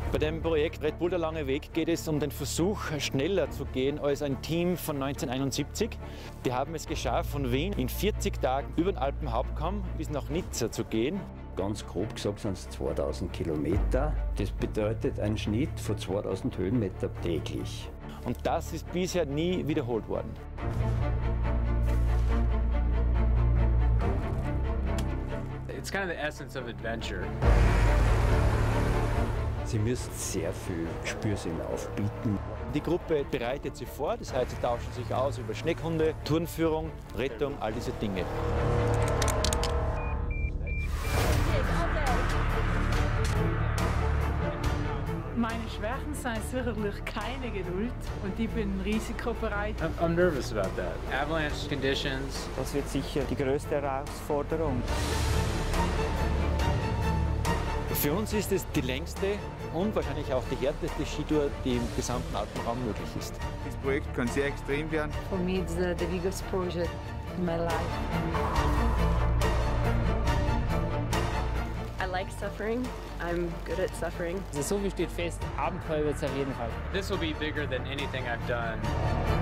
Bei dem Projekt Red Bull der lange Weg geht es um den Versuch, schneller zu gehen als ein Team von 1971. Die haben es geschafft, von Wien in 40 Tagen über den Alpenhauptkamm bis nach Nizza zu gehen. Ganz grob gesagt sind es 2000 Kilometer. Das bedeutet einen Schnitt von 2000 Höhenmeter täglich. Und das ist bisher nie wiederholt worden. It's kind of the essence of adventure. Sie müssen sehr viel Spürsinn aufbieten. Die Gruppe bereitet sich vor, das heißt, sie tauschen sich aus über Schneekunde, Turnführung, Rettung, all diese Dinge. Meine Schwächen sind sicherlich keine Geduld und ich bin risikobereit. I'm nervous about that. Avalanche conditions. Das wird sicher die größte Herausforderung. Für uns ist es die längste und wahrscheinlich auch die härteste Skitour, die im gesamten Alpenraum möglich ist. Das Projekt kann sehr extrem werden. For me, it's the biggest project in my life. I like suffering. I'm good at suffering. Also so wie steht fest, Abenteuer wird es auf jeden Fall. This will be bigger than anything I've done.